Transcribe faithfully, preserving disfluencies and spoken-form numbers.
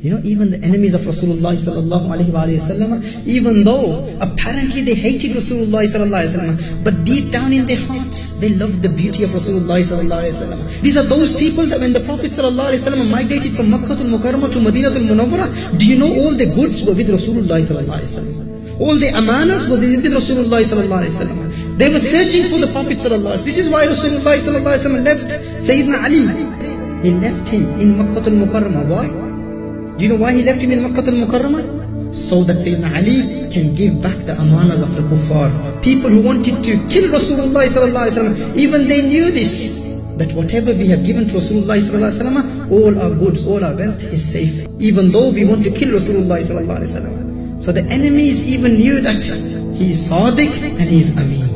You know, even the enemies of Rasulullah sallallahu alaihi wasallam, even though apparently they hated Rasulullah sallallahu alaihi wasallam, but deep down in their hearts, they loved the beauty of Rasulullah sallallahu alaihi wasallam. These are those people that when the Prophet sallallahu alaihi wasallam migrated from Makkah to Mukarramah to Madinatul Munawwarah, do you know all the goods were with Rasulullah sallallahu alaihi wasallam? All the amanas were with Rasulullah sallallahu alaihi wasallam. They were searching for the Prophet sallallahu alaihi wasallam. This is why Rasulullah sallallahu alaihi wasallam left Sayyidina Ali. He left him in Makkah al-Mukarramah. Why? Do you know why he left him in Makkah al-Mukarramah? So that Sayyidina Ali can give back the amanas of the kuffar. People who wanted to kill Rasulullah sallallahu alaihi wasallam, even they knew this, that whatever we have given to Rasulullah sallallahu alaihi wasallam, all our goods, all our wealth is safe, even though we want to kill Rasulullah sallallahu alaihi wasallam. So the enemies even knew that he is Sadiq and he is Ameen.